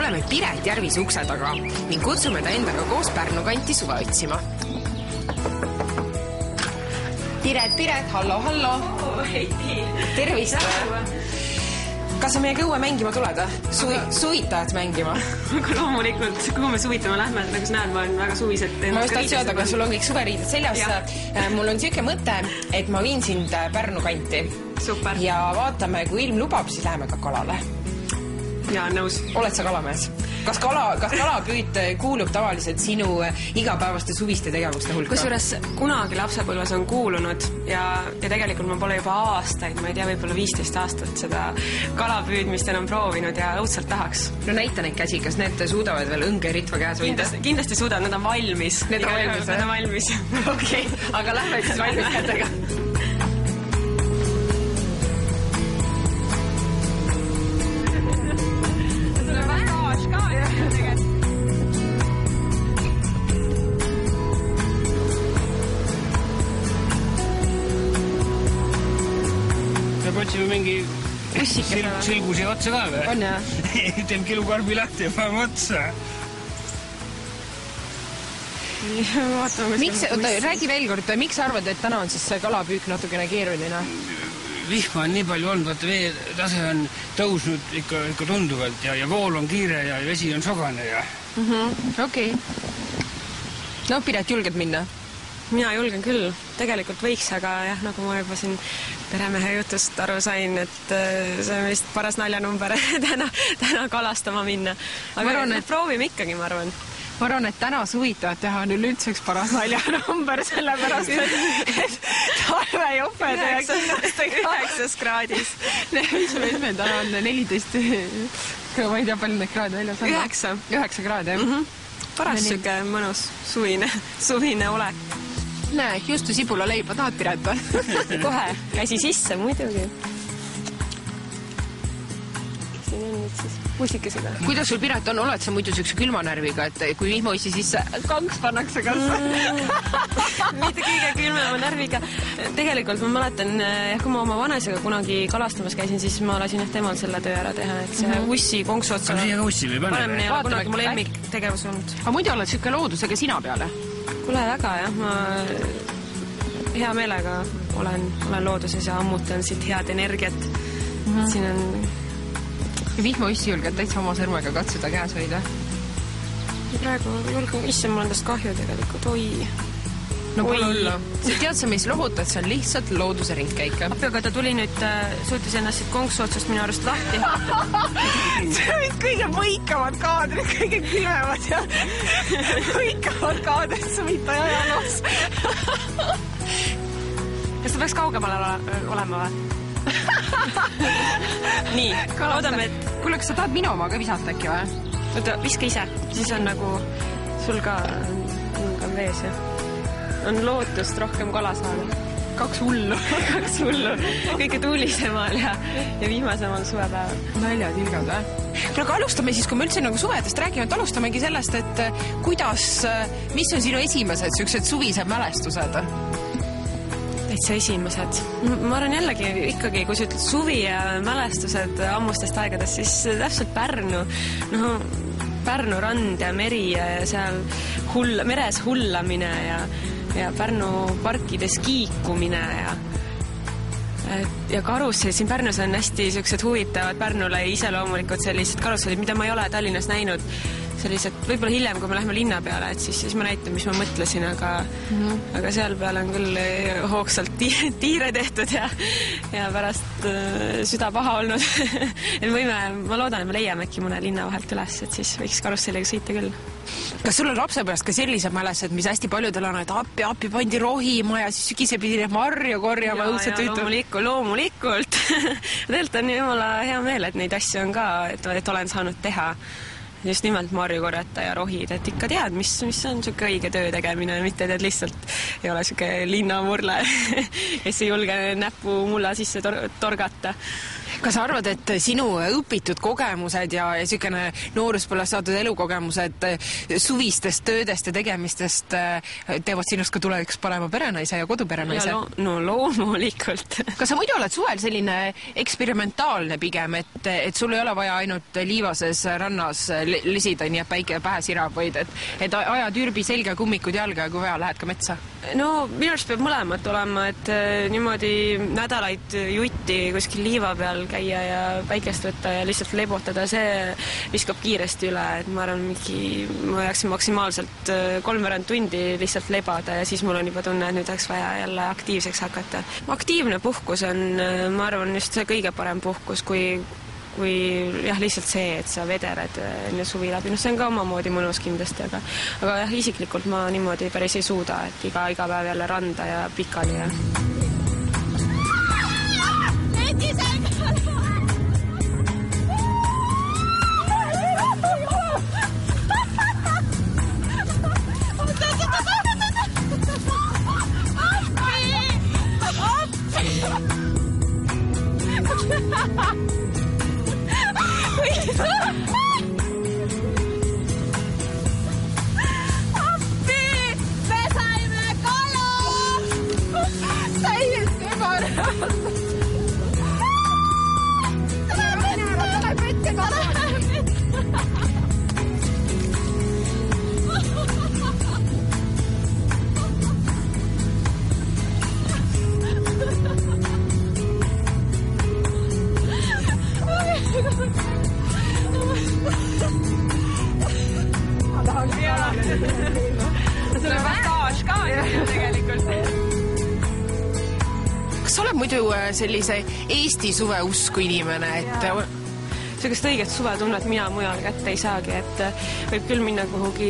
oleme Piret Järvise ukse taga ning kutsume ta endaga koos Pärnu kanti suve otsima. Piret, hallo. Tervist. Kas sa meiega õue mängima tuled? Suvitajad mängima? Aga loomulikult, kuhu me suvitama lähme, nagu sa näed, ma olen väga suvised. Ma just tahtsin öelda, kas sul on kõik suveriided seljas. Mul on siuke mõte, et ma viin sind Pärnu kanti. Super. Ja vaatame, kui ilm lubab, siis läheme ka kalale. Ja, nõus. Oled sa kalamees? Kas kalapüüd kuulub tavaliselt sinu igapäevaste suviste tegevuste hulka? Kusjuures kunagi lapsepõlves on kuulunud ja tegelikult ma pole juba aastaid, ma ei tea, võib-olla 15 aastat seda kalapüüdmist enam proovinud ja õudselt tahaks. No näita neid käsi, kas need suudavad veel õnge ritva käes hoida? Kindlasti suudavad, need on valmis. Need on valmis. Okei, aga lähme siis valmis kätega. Otsime mingi silgusi otsa ka või? On jah? Teeme kilukarbi lahti ja paneme otsa. Räägi veel kord, miks sa arvad, et täna on siis kalapüük natukene keeruline? Vihma on nii palju olnud, vaata vee tase on tõusnud ikka tunduvalt ja vool on kiire ja vesi on sogane ja... Okei. No, Piret, julged minna? Mina julgen küll. Tegelikult võiks, aga jah, nagu ma juba siin peremehe jutust aru sain, et see on vist paras naljanumber täna kalastama minna. Aga proovime ikkagi, ma arvan. Ma arvan, et täna suvitajad teha on üleüldse üks paras naljanumber, sellepärast, et talvejoped ja kindlastega 9 kraadis. Mis me täna on 14, ma ei tea, palju neid kraade väljas on. 9 kraadi, jah. Paras süke mõnus suvine olek. Näe, justu sibula leiba, tahad Piret? Kohe, käsi sisse, muidugi. Siin on nüüd siis musikesega. Kuidas sul, Piret, on? Oled sa muidu sükse külmanärviga, et kui vihmoissi sisse kanks pannakse kas? Mitte kõige külmema närviga. Tegelikult ma mäletan, kui ma oma vanesega kunagi kalastamas käisin, siis ma lasin temal selle töö ära teha, et see ussi konksu otsa panemine ei ole kunagi mu lemmik tegevus olnud. Aga muidu oled sükke loodusega sina peale? Kule väga, jah. Ma hea meelega olen looduses ja ammutan siit head energiat. Siin on... Vihmoissi julged täitsa oma sõrmega katsuda käes hoida? Praegu julgen, isse mul on tast kahju tegelikult, oi. No pole olla. Sa tead sa, mis lohutad, see on lihtsalt looduse ringkäik. Aga ta tuli nüüd, suutis ennast siit konksu otsast minu arust lahti. See on vist kõige võikamad kaadrid, kõige külmemad ja võikamad kaadrid suvitaja ajaloos. Kas ta peaks kaugemale olema või? Nii, loodame, et... Kuule, kas sa tahad minu oma ka visata äkki või? Oota, viska ise. Siis on nagu sul ka on vees, jah. On lootust rohkem kala saada. 2 hullu. 2 hullu. Kõige tuulisemal ja viimasemal suvepäeval. Naljatilgad, või? Aga alustame siis, kui me üldse nagu suvedest räägime, et alustamegi sellest, et mis on sinu esimesed sellised suvised mälestused? Täitsa esimesed. Ma arvan jällegi ikkagi, kui sa ütled suvi ja mälestused ammustest aegadest, siis täpselt Pärnu. Pärnu rand ja meri ja seal meres hullamine ja Pärnu parkides kiikumine ja karussel. Siin Pärnus on hästi sellised huvitavad Pärnule iseloomulikud sellised karusselid, mida ma ei ole Tallinnas näinud. Sellised, võib-olla hiljem, kui me lähme linna peale, et siis ma näitan, mis ma mõtlesin, aga seal peale on küll hoogsalt tiire tehtud ja pärast süda paha olnud. Ma loodan, et me leiame äkki mõne linna vahelt üles, et siis võiks karusselliga sõita küll. Kas sul on lapsepõlvest ka sellised mälestused, mis hästi paljudel on, et appi pandi rohima ja siis sügise pidi marju korjama õudselt ütleb? Loomulikult. Tegelikult on jumala hea meel, et neid asju on ka, et olen saanud teha. Just nimelt marju korjata ja rohid, et ikka tead, mis on siuke õige töö tegemine, mitte tead lihtsalt ei ole siuke linnamurle, kes ei julge näppu mulla sisse torgata. Kas sa arvad, et sinu õpitud kogemused ja niisugune nooruspõlves saadud elukogemused suvistest töödest ja tegemistest teevad sinust ka tulevikus parema perenaise ja koduperenaise? No loomulikult. Kas sa muidu oled suvel selline eksperimentaalne pigem, et sul ei ole vaja ainult liivases rannas lisida, nii et päike pähe sirab, vaid et aja türbi selga, kummikud jalga ja kui vaja, lähed ka metsa? No minu arust peab mõlemat olema, et niimoodi nädalaid jutti kuskil liiva peal käia ja päikest võtta ja lihtsalt lebotada, see viskab kiiresti üle, et ma arvan, ma jääksin maksimaalselt 3 tundi lihtsalt lebada ja siis mul on juba tunne, et nüüd oleks vaja jälle aktiivseks hakata. Aktiivne puhkus on, ma arvan, just see kõige parem puhkus, kui jah, lihtsalt see, et sa vedered enne suvi läbi. See on ka omamoodi mõnus kindlasti, aga jah, isiklikult ma niimoodi päris ei suuda, et iga päev jälle randa ja pikali ja... Kas sa oled muidu sellise Eesti suveusku inimene, et... Sellist õiget suvetunnet mina mujal kätte ei saagi, et võib küll minna kuhugi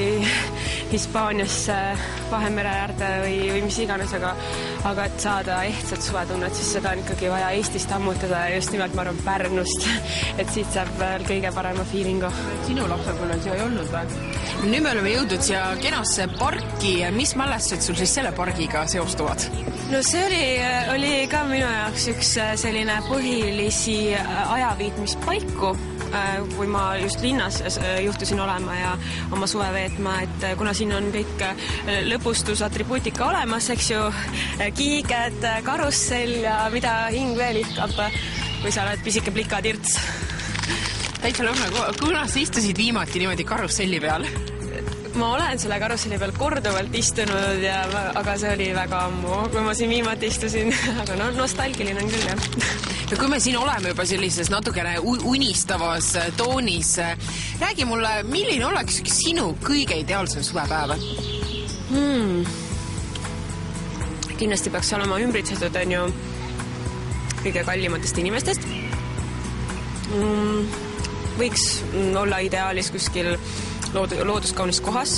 Hispaaniasse, Vahemere äärde või mis iganes, aga et saada ehtsat suvetunnet, siis seda on ikkagi vaja Eestist ammutada ja just nimelt, ma arvan, Pärnust, et siit saab veel kõige parema feelingu. Sinu lapsepõlvel siia ei olnud või? Nüüd me oleme jõudnud siia kenasse parki. Mis mälestused sul siis selle pargiga seostuvad? No see oli ka minu jaoks üks selline põhilisi ajaviitmispaiku, kui ma just linnas juhtusin olema ja oma suve veetma, et kuna siin on kõik lõbustusatribuutika olemas, eks ju, kiiged, karussell ja mida hing veel ihkab, kui sa oled pisike plikatirts. Täitsa lõhna, kuna sa istusid viimati niimoodi karusselli peal? Ma olen selle karusselli peal korduvalt istunud, aga see oli väga ammu, kui ma siin viimati istusin, aga nostalgiline on küll, jah. Ja kui me siin oleme juba sellises natukene unistavas toonis, räägi mulle, milline oleks sinu kõige ideaalsem suvepäev? Kindlasti peaks olema ümbritsetud, on ju, kõige kallimatest inimestest. Võiks olla ideaalis kuskil looduskaunis kohas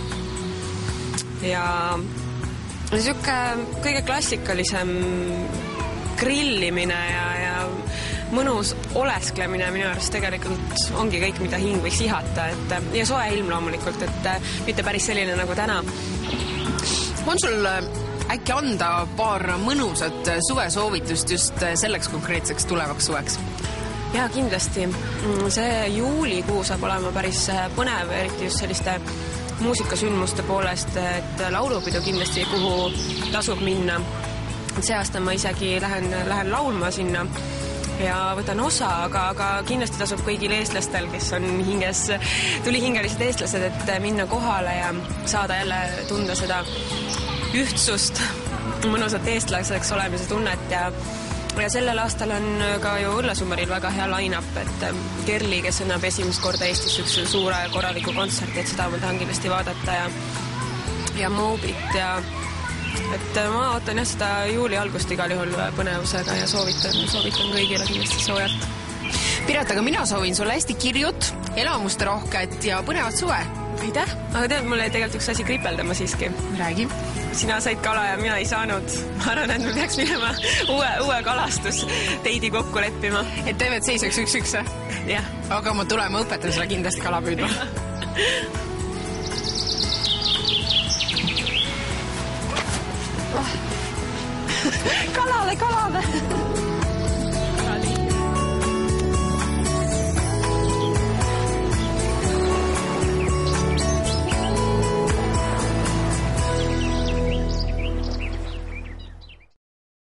ja niisugune kõige klassikalisem grillimine ja mõnus olesklemine minu arust tegelikult ongi kõik, mida hing võiks ihata, ja soe ilm loomulikult, et mitte päris selline nagu täna. On sul äkki anda paar mõnusat suvesoovitust just selleks konkreetseks tulevaks suveks? Jaa, kindlasti. See juulikuu saab olema päris põnev, eriti just selliste muusikasündmuste poolest, et laulupidu kindlasti, kuhu tasub minna. See aasta ma isegi lähen laulma sinna ja võtan osa, aga kindlasti tasub kõigil eestlastel, kes on tulihingelised eestlased, et minna kohale ja saada jälle tunda seda ühtsust, mõnusat eestlaseks olemise tunnet ja sellel aastal on ka ju Õllesummeril väga hea line-up, et Kerli, kes annab esimest korda Eestis üks suure korraliku kontserti, et seda ma tahan kindlasti vaadata ja Moobit ja et ma ootan jah seda juuli algust igal juhul põnevusega ja soovitan kõigile kindlasti soojalt. Piret, aga mina soovin sulle hästi kirjut, elamuste rohket ja põnevat suve. Aitäh, aga tead, mulle tegelikult üks asi kripeldama siiski. Räägi. Sina said kala ja mina ei saanud. Ma arvan, et me peaks minema uue kalastusteidi kokku leppima. Et teevad seisaks üks-üks? Jah. Aga ma tulema õpetan sulle kindlasti kala püüdma.